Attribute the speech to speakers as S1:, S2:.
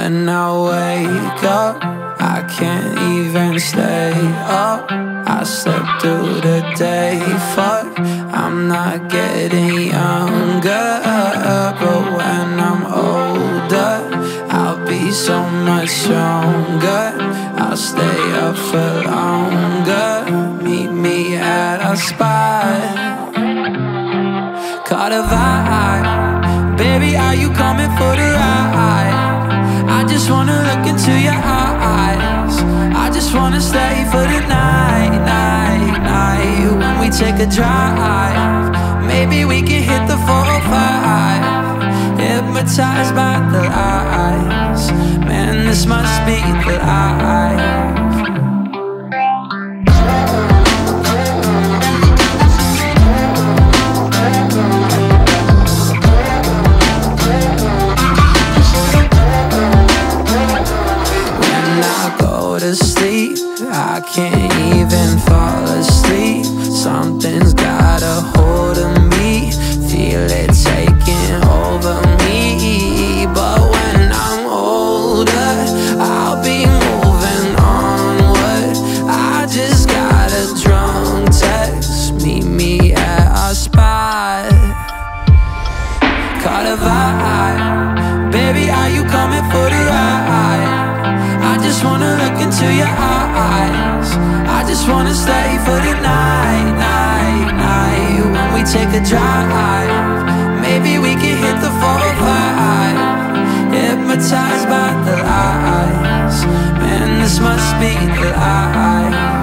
S1: when I wake up, I can't even stay up. I slept through the day, fuck, I'm not getting younger. But when I'm older, I'll be so much stronger. I'll stay up for longer. Meet me at a spot, caught a vibe. Baby, are you coming for the ride? I just wanna look into your eyes. I just wanna stay for the night, night, night. When we take a drive, maybe we can hit the 405. Hypnotized by the lights, man, this must be the life. To sleep, I can't even fall asleep. Something's got a hold of me, feel it taking over me. But when I'm older, I'll be moving onward. I just got a drunk text, meet me at our spot, caught a vibe. Baby, are you coming for the ride? I just wanna look into your eyes. I just wanna stay for the night, night, night. When we take a drive, maybe we can hit the 405. Hypnotized by the lights, man, this must be the life.